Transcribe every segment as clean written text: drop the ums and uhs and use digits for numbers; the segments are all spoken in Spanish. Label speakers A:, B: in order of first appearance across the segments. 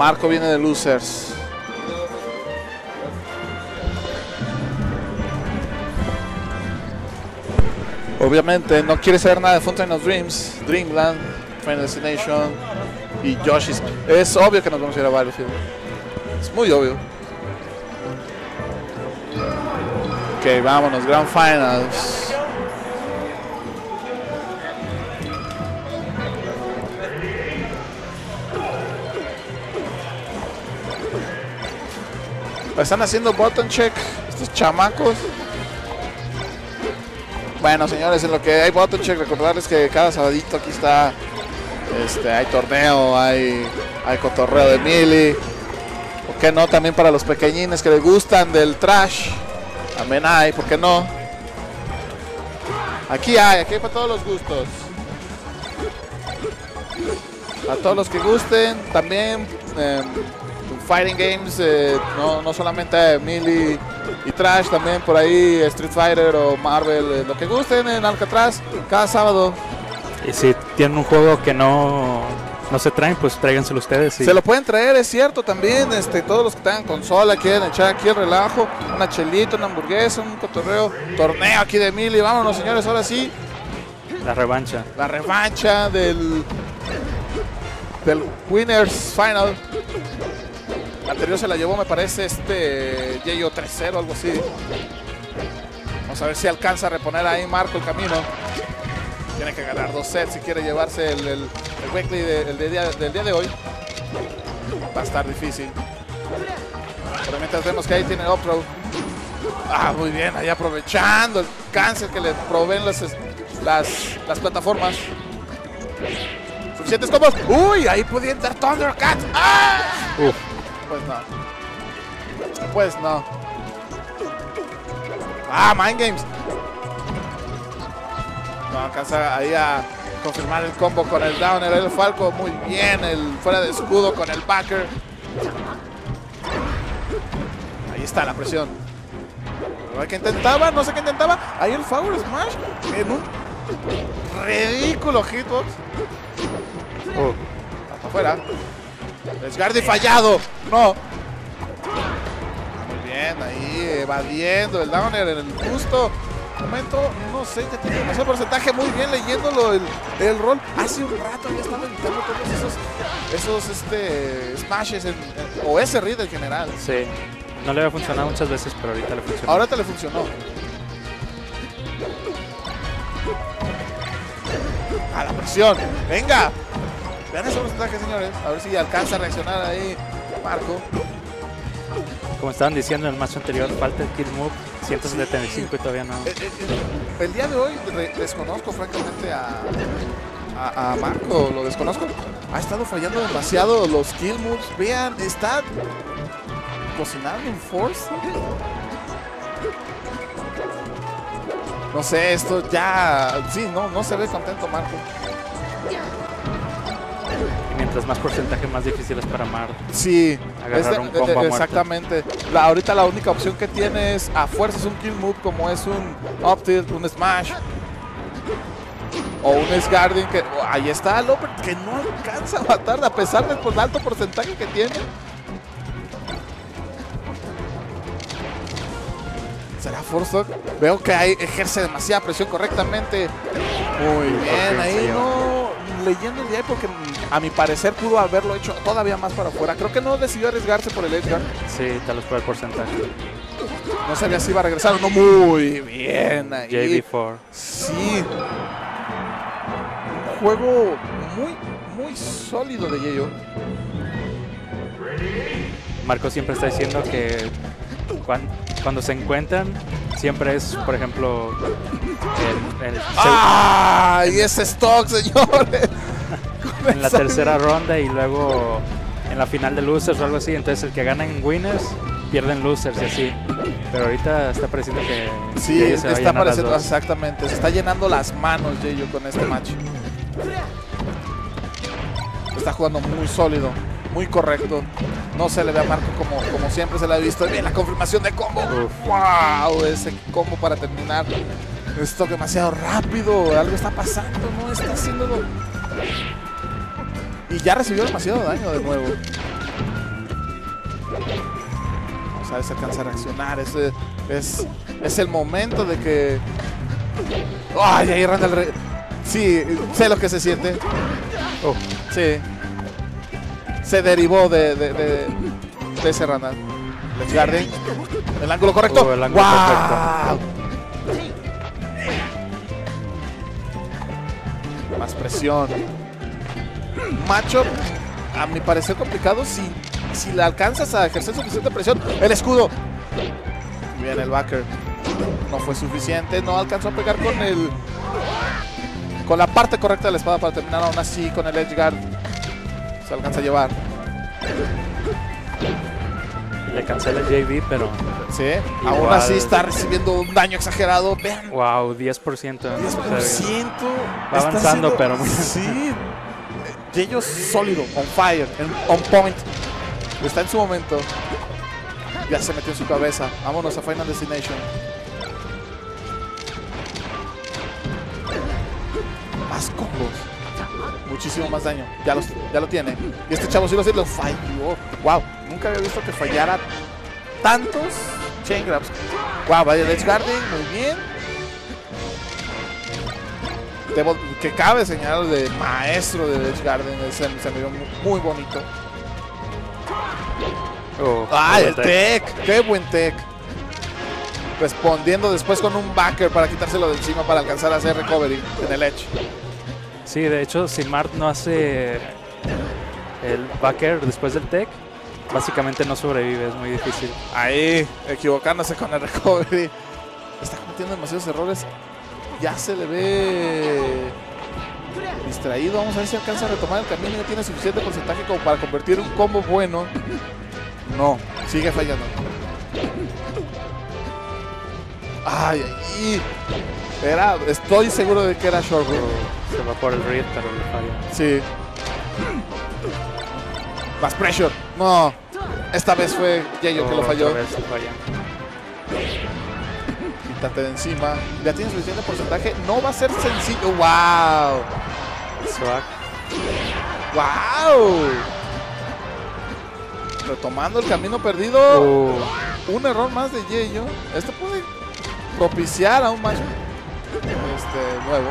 A: Marco viene de Losers. Obviamente no quiere saber nada de Fountain of Dreams, Dreamland, Final Destination y Yoshi's. Es obvio que nos vamos a ir a Battlefield. Es muy obvio. Ok, vámonos, Grand Finals. Están haciendo button check estos chamacos. Bueno, señores, en lo que hay button check, recordarles que cada sabadito aquí está, hay torneo, hay cotorreo de mili. ¿Por qué no? También para los pequeñines que les gustan del trash. También hay, ¿por qué no? Aquí hay para todos los gustos. A todos los que gusten, también Fighting Games, no solamente Melee y Trash, también por ahí Street Fighter o Marvel, lo que gusten en Alcatraz, cada sábado.
B: Y si tienen un juego que no se traen, pues tráiganselo ustedes.
A: Se lo pueden traer, es cierto, también, todos los que tengan consola, quieren echar aquí el relajo, una chelita, una hamburguesa, un cotorreo, torneo aquí de Melee, vámonos señores, ahora sí.
B: La revancha.
A: La revancha del Winners Final. La anterior se la llevó, me parece, Yeyo 3-0, algo así. Vamos a ver si alcanza a reponer ahí Marco el camino. Tiene que ganar 2 sets si quiere llevarse el weekly del día de hoy. Va a estar difícil. Pero mientras vemos que ahí tiene up throw. Ah, muy bien, ahí aprovechando el cáncer que le proveen las plataformas. Suficientes combos. Uy, ahí podía entrar Thundercat. ¡Ah! Pues no. Pues no. Ah, Mind Games. No alcanza ahí a confirmar el combo con el downer. El Falco muy bien. El fuera de escudo con el backer. Ahí está la presión. Pero que intentaba, no sé qué intentaba. Ahí el Power Smash en un ridículo hitbox. Hasta afuera. Desgarde fallado. No. Muy bien, ahí evadiendo el downer en el justo momento. No sé, ya tiene demasiado porcentaje. Muy bien leyéndolo el rol. Hace un rato ya estaba evitando todos esos smashes o ese read en general.
B: Sí. No le había funcionado muchas veces, pero ahorita le funcionó.
A: Ahorita le funcionó. A la presión. Venga. Vean ese porcentaje, señores. A ver si alcanza a reaccionar ahí Marco.
B: Como estaban diciendo en el match anterior, falta el kill move 175 y todavía no.
A: El día de hoy desconozco francamente a Marco, lo desconozco. Ha estado fallando demasiado los kill moves. Vean, está cocinando en force. No sé, esto ya... Sí, no se ve contento Marco.
B: Y mientras más porcentaje, más difícil es para Mar.
A: Sí,
B: agarrar un combo
A: exactamente. Ahorita la única opción que tiene es a fuerzas un kill move, como es un up tilt, un smash o un Sguarding, que ahí está Loper, que no alcanza a matar a pesar del alto porcentaje que tiene. ¿Será Forstock? Veo que ahí ejerce demasiada presión correctamente. Muy bien, ahí no leyendo el día porque a mi parecer pudo haberlo hecho todavía más para afuera. Creo que no decidió arriesgarse por el Edgar.
B: Sí, tal vez por el porcentaje.
A: No sabía si iba a regresar o no. Muy bien ahí.
B: JV4.
A: Sí. Un juego muy sólido de Yeyo.
B: Marco siempre está diciendo que cuando se encuentran, siempre es, por ejemplo,
A: ¡ah! Y ese stock, señores.
B: En la tercera ronda y luego en la final de losers o algo así. Entonces el que gana en winners pierden losers y así. Pero ahorita está pareciendo que
A: sí, está pareciendo exactamente. Se está llenando las manos Yeyo con este match. Está jugando muy sólido, muy correcto. No se le ve a Marco como siempre se le ha visto. Bien, la confirmación de combo. ¡Wow! Ese combo para terminar. Esto demasiado rápido. Algo está pasando, no está haciéndolo. Y ya recibió demasiado daño de nuevo. Vamos a ver si alcanza a reaccionar. Es el momento de que... ¡Ay! Ahí Randall... Sí, sé lo que se siente.
B: Oh.
A: Sí. Se derivó de ese Randall. Let's Garden. El ángulo correcto.
B: El ángulo perfecto.
A: Más presión. Matchup, a mi parecer complicado si le alcanzas a ejercer suficiente presión. El escudo. Bien, el backer. No fue suficiente. No alcanzó a pegar con la parte correcta de la espada para terminar aún así con el edge guard. Se alcanza a llevar.
B: Le cancela el JV, pero...
A: Sí, aún así está recibiendo un daño exagerado. Vean.
B: Wow, 10%.
A: 10%.
B: Va avanzando, pero muy...
A: Sí. Yeyo sólido, on fire, on point. Está en su momento. Ya se metió en su cabeza. Vámonos a Final Destination. Más combos. Muchísimo más daño. Ya lo tiene. Y este chavo sí lo falló. Wow, nunca había visto que fallara tantos chain grabs. Wow, vaya Edge Guarding, muy bien. Que cabe señalar de maestro de Edge Garden, se me vio muy bonito. El tech! ¡Qué buen tech! Respondiendo después con un backer para quitárselo de encima para alcanzar a hacer recovery en el edge.
B: Sí, de hecho, si Mart no hace el backer después del tech, básicamente no sobrevive, es muy difícil.
A: Ahí, equivocándose con el recovery. Está cometiendo demasiados errores. Ya se le ve distraído. Vamos a ver si alcanza a retomar el camino. Ya tiene suficiente porcentaje como para convertir un combo bueno. No, sigue fallando. Ay, estoy seguro de que era short room.
B: Se va por el read, pero le falla.
A: Sí. Más pressure. No, esta vez fue Yeyo que lo falló.
B: Otra vez falla.
A: Quítate de encima. Ya tiene suficiente porcentaje. No va a ser sencillo. ¡Wow!
B: Swag.
A: ¡Wow! Retomando el camino perdido. Un error más de Yeyo. Este puede propiciar a un match nuevo.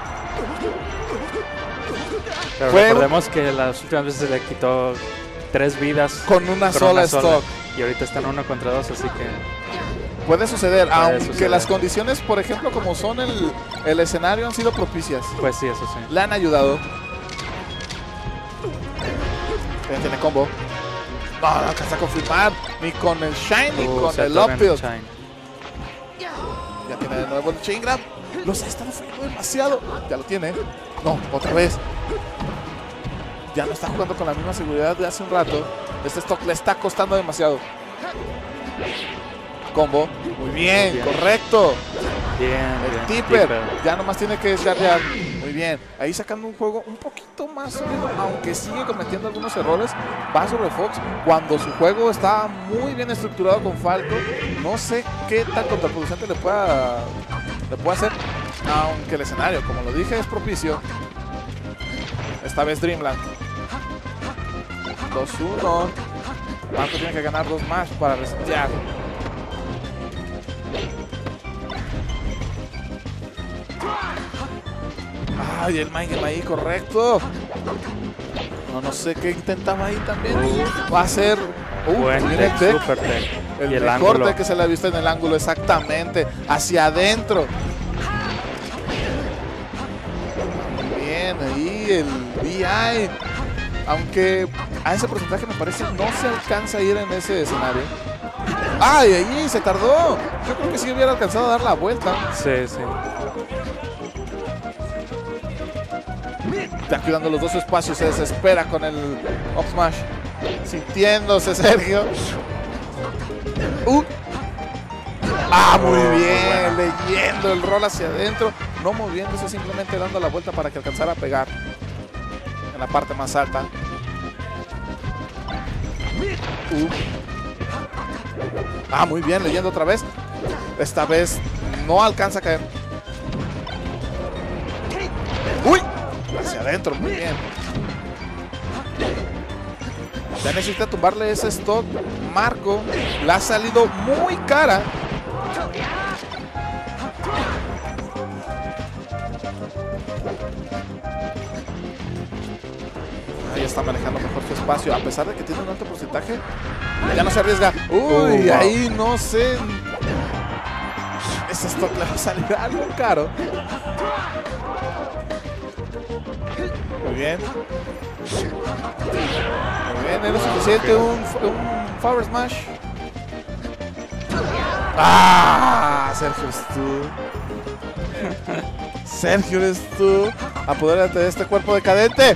B: Pero recordemos que las últimas veces se le quitó 3 vidas
A: con una sola stock.
B: Y ahorita están 1 contra 2, así que...
A: Puede suceder, aunque las condiciones, por ejemplo, como son el escenario, han sido propicias.
B: Pues sí, eso sí.
A: Le han ayudado. Ya tiene combo. No alcanza a confirmar ni con el Shine ni con el Upfield. Ya tiene de nuevo el Chain Grab. Los ha estado fallando demasiado. Ya lo tiene. No, otra vez. Ya no está jugando con la misma seguridad de hace un rato. Este stock le está costando demasiado. Combo. Muy bien, correcto.
B: Bien,
A: el tipper. Ya nomás tiene que descargar. Muy bien. Ahí sacando un juego un poquito más sólido, aunque sigue cometiendo algunos errores. Va sobre Fox cuando su juego está muy bien estructurado con Falco. No sé qué tan contraproducente le pueda hacer. Aunque el escenario, como lo dije, es propicio. Esta vez Dreamland. 2-1. Marco tiene que ganar 2 más para resetear. Ay, el Mind Game ahí, correcto. No sé qué intentaba ahí también. Va a ser
B: buen tech, super tech.
A: El mejor tech que se le ha visto en el ángulo, exactamente. Hacia adentro. Bien, ahí el VI. Aunque a ese porcentaje me parece no se alcanza a ir en ese escenario. ¡Ay, ahí se tardó! Yo creo que sí hubiera alcanzado a dar la vuelta.
B: Sí, sí.
A: Está cuidando los dos espacios, se desespera con el up smash. Sintiéndose Sergio. Muy bien, leyendo el roll hacia adentro. No moviéndose, simplemente dando la vuelta para que alcanzara a pegar en la parte más alta. Muy bien, leyendo otra vez. Esta vez no alcanza a caer. ¡Uy! Hacia adentro, muy bien. Ya necesita tumbarle ese stock. Marco la ha salido muy cara. Ahí está manejando mejor su espacio. A pesar de que tiene un alto porcentaje, ya no se arriesga. Uy,
B: wow.
A: ahí no sé. Ese stock le va a salir algo caro. Muy bien. Muy bien, era suficiente un Power Smash. ¡Ah! Sergio, eres tú. Sergio, eres tú. Apodérate de este cuerpo decadente.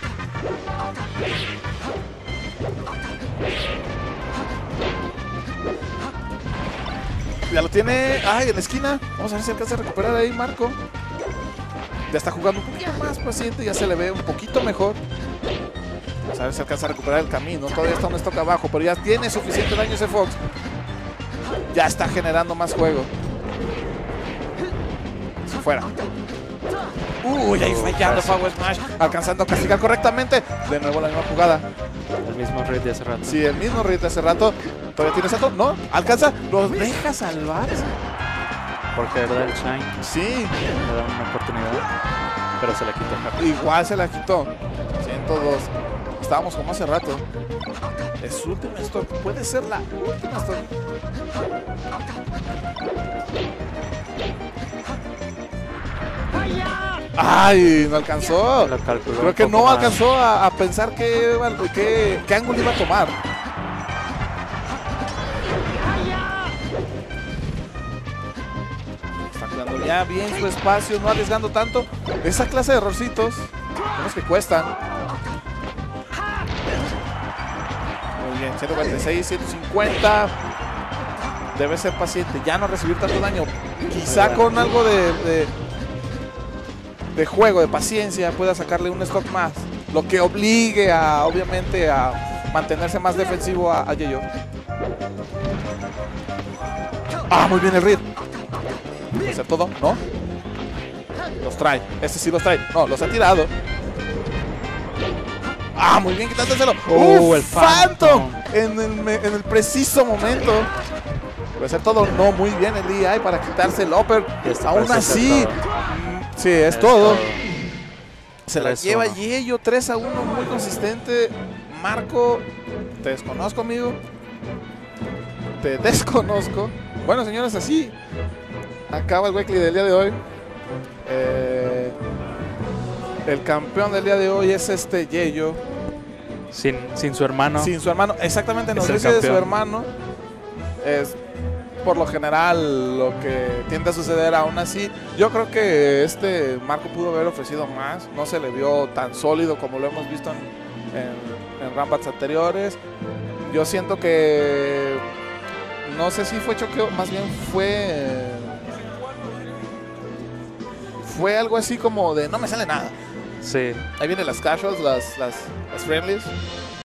A: Ya lo tiene. ¡Ay, en la esquina! Vamos a ver si alcanza a recuperar ahí Marco. Ya está jugando un poquito más paciente. Ya se le ve un poquito mejor. Vamos a ver si alcanza a recuperar el camino. Todavía está un stock abajo, pero ya tiene suficiente daño ese Fox. Ya está generando más juego. Si fuera. Uy, ahí fallando Power Smash. Alcanzando a castigar correctamente. De nuevo la misma jugada.
B: El mismo raid de hace rato.
A: Sí, el mismo raid de hace rato. Todavía tiene salto. No, alcanza. Los deja salvarse.
B: Porque le da el shine.
A: Sí.
B: Le da una oportunidad. Pero se la quitó rápido.
A: Igual se la quitó. 102. Estábamos como hace rato. Es su última stock. Puede ser la última stock. ¡Ay! No alcanzó.
B: Lo calculó
A: Creo
B: un
A: que
B: poco
A: no
B: mal.
A: alcanzó a pensar qué ángulo iba a tomar. Está cuidando ya bien su espacio, no arriesgando tanto. Esa clase de errorcitos son los que cuestan. Muy bien, 146, 150. Debe ser paciente, ya no recibir tanto daño. Quizá con algo de juego, de paciencia, pueda sacarle un stock más. Lo que obligue a, obviamente, a mantenerse más defensivo a Yeyo. Ah, muy bien el read. ¿Puede hacer todo? ¿No? Los trae. Este sí los trae. No, los ha tirado. Ah, muy bien, quitándoselo.
B: El
A: Phantom. En el preciso momento. Puede ser todo. No, muy bien el DI para quitarse el upper. Aún así. Sí, es todo. Se la lleva Yeyo 3-1, muy consistente. Marco, te desconozco, amigo. Te desconozco. Bueno, señores, así acaba el weekly del día de hoy. El campeón del día de hoy es Yeyo.
B: Sin su hermano.
A: Sin su hermano, exactamente, nos
B: Es el
A: dice de su
B: campeón.
A: hermano. Es por lo general lo que tiende a suceder. Aún así, yo creo que Marco pudo haber ofrecido más. No se le vio tan sólido como lo hemos visto en Rambats anteriores. Yo siento que no sé si fue choqueo, más bien fue algo así como de no me sale nada.
B: Sí.
A: Ahí vienen las casuals, las friendlies.